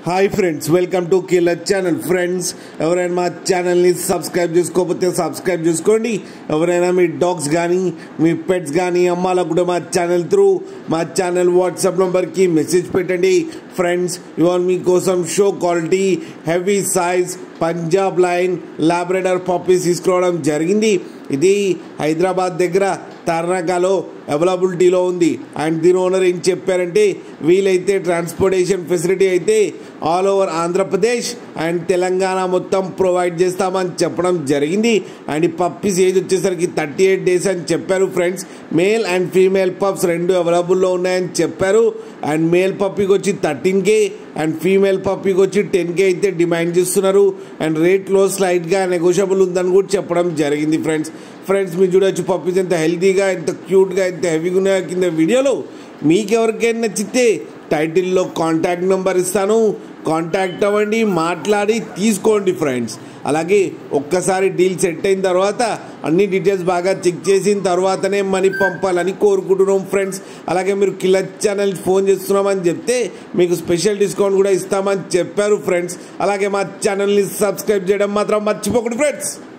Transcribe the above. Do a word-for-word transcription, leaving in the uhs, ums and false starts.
Hi friends, welcome to killer channel. Friends, ఎవరైనా మా ఛానల్ని సబ్స్క్రైబ్ చేసుకోకపోతే సబ్స్క్రైబ్ చేసుకోండి. ఎవరైనా మీ డాగ్స్ కానీ మీ పెట్స్ కానీ అమ్మాలకు కూడా మా ఛానల్ త్రూ మా ఛానల్ వాట్సాప్ నెంబర్కి మెసేజ్ పెట్టండి. ఫ్రెండ్స్, ఇవాళ మీకోసం show quality heavy size Punjab line Labrador puppies తీసుకురావడం జరిగింది. ఇది హైదరాబాద్ దగ్గర తార్నాకాలో అవైలబిలిటీలో ఉంది. అండ్ దీని ఓనర్ ఏం చెప్పారంటే, వీలైతే ట్రాన్స్పోర్టేషన్ ఫెసిలిటీ అయితే all over Andhra Pradesh and Telangana మొత్తం ప్రొవైడ్ చేస్తామని చెప్పడం జరిగింది. అండ్ ఈ పప్పీస్ ఏజ్ వచ్చేసరికి థర్టీ ఎయిట్ డేస్ అని చెప్పారు. Friends, male and female pups రెండు అవైలబుల్లో ఉన్నాయని చెప్పారు. అండ్ మేల్ పప్పీకి వచ్చి థర్టీన్ కే అండ్ ఫీమేల్ పప్పీకి వచ్చి టెన్ కే అయితే డిమాండ్ చేస్తున్నారు. అండ్ రేట్లో స్లైట్గా నెగోషియబుల్ ఉందని కూడా చెప్పడం జరిగింది. ఫ్రెండ్స్ ఫ్రెండ్స్ మీరు చూడొచ్చు పప్పీస్ ఎంత హెల్తీగా, ఎంత క్యూట్గా, ఎంత హెవీగా ఉన్నాయో కింద వీడియోలో. మీకు ఎవరికైనా నచ్చితే టైటిల్లో కాంటాక్ట్ నెంబర్ ఇస్తాను, కాంటాక్ట్ అవ్వండి, మాట్లాడి తీసుకోండి. ఫ్రెండ్స్, అలాగే ఒక్కసారి డీల్ సెట్ అయిన తర్వాత అన్ని డీటెయిల్స్ బాగా చెక్ చేసిన తర్వాతనే మనీ పంపాలని కోరుకుంటున్నాం. ఫ్రెండ్స్, అలాగే మీరు కిల్లర్ ఛానల్ ఫోన్ చేస్తున్నామని చెప్తే మీకు స్పెషల్ డిస్కౌంట్ కూడా ఇస్తామని చెప్పారు. ఫ్రెండ్స్, అలాగే మా ఛానల్ని సబ్స్క్రైబ్ చేయడం మాత్రం మర్చిపోకండి. ఫ్రెండ్స్.